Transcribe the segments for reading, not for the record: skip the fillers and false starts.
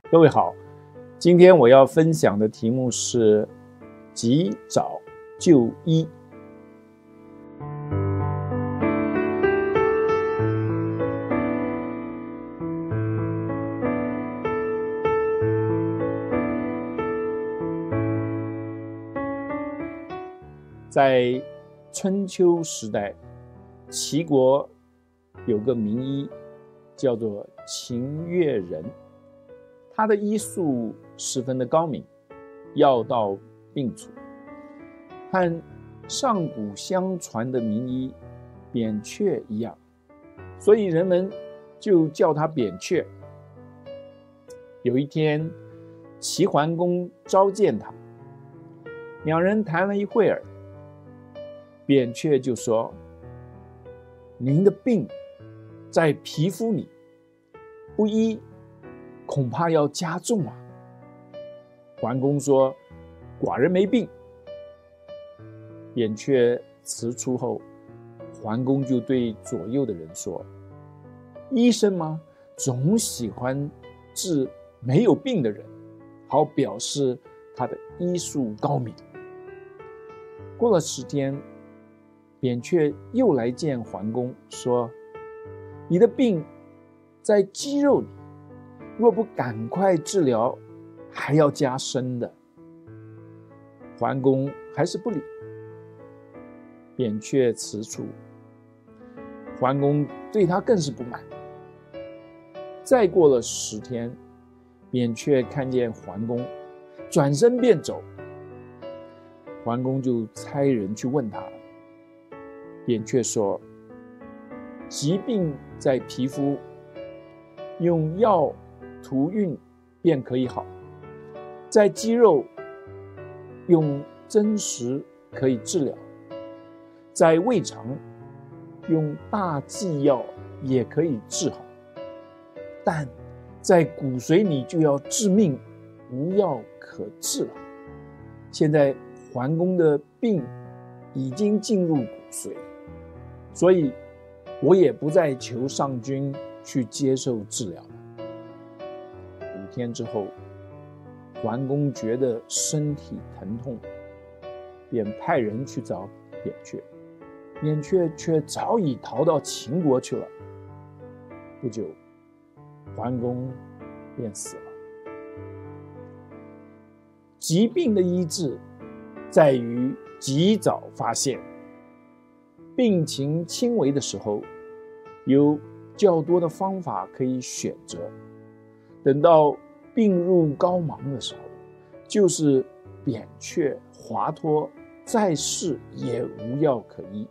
各位好，今天我要分享的题目是及早就医。在春秋时代，齐国有个名医叫做秦越人，他的医术十分的高明，药到病除，和上古相传的名医扁鹊一样，所以人们就叫他扁鹊。有一天，齐桓公召见他，两人谈了一会儿，扁鹊就说：“您的病在皮肤里，不医恐怕要加重啊。”桓公说：“寡人没病。”扁鹊辞出后，桓公就对左右的人说：“医生嘛，总喜欢治没有病的人，好表示他的医术高明。”过了10天，扁鹊又来见桓公，说：“你的病在肌肉里，若不赶快治疗，还要加深的。”桓公还是不理，扁鹊辞出，桓公对他更是不满。再过了10天，扁鹊看见桓公，转身便走，桓公就差人去问他。扁鹊说：“疾病在皮肤，用药涂运便可以好；在肌肉，用针石可以治疗；在胃肠，用大剂药也可以治好；但在骨髓里就要致命，无药可治了。”现在桓公的病已经进入骨髓，所以我也不再求上君去接受治疗了。5天之后，桓公觉得身体疼痛，便派人去找扁鹊，扁鹊却早已逃到秦国去了。不久，桓公便死了。疾病的医治在于及早发现，病情轻微的时候，有较多的方法可以选择；等到病入膏肓的时候，就是扁鹊华佗在世也无药可医。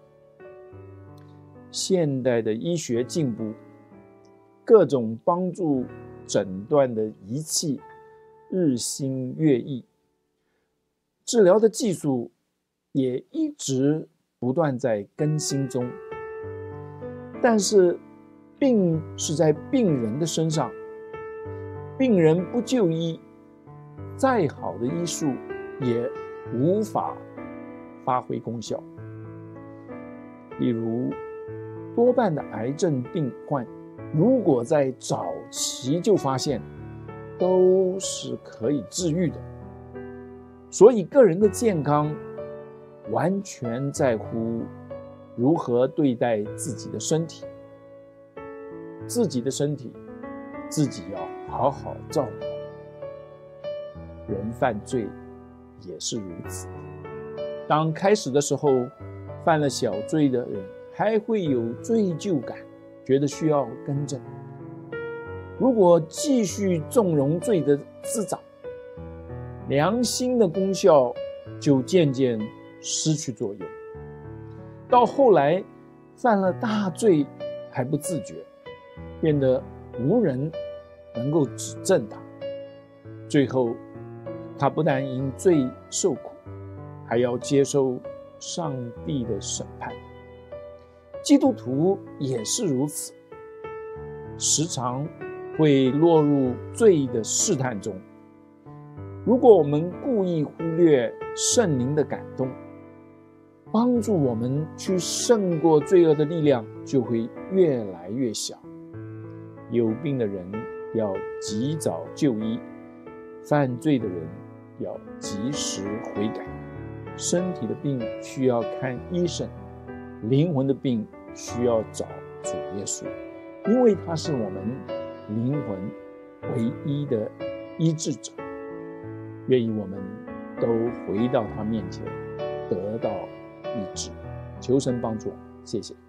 现代的医学进步，各种帮助诊断的仪器日新月异，治疗的技术也一直不断在更新中。但是病是在病人的身上，病人不就医，再好的医术也无法发挥功效。例如，多半的癌症病患如果在早期就发现，都是可以治愈的。所以个人的健康完全在乎如何对待自己的身体，自己的身体自己要好好照顾。人犯罪也是如此，当开始的时候犯了小罪的人还会有罪疚感，觉得需要更正。如果继续纵容罪的滋长，良心的功效就渐渐失去作用，到后来犯了大罪还不自觉，变得无人能够指正他，最后他不但因罪受苦，还要接受上帝的审判。基督徒也是如此，时常会落入罪的试探中。如果我们故意忽略圣灵的感动，帮助我们去胜过罪恶的力量就会越来越小。有病的人要及早就医，犯罪的人要及时悔改，身体的病需要看医生，灵魂的病需要找主耶稣，因为他是我们灵魂唯一的医治者。愿意我们都回到他面前，得到医治。求神帮助，谢谢。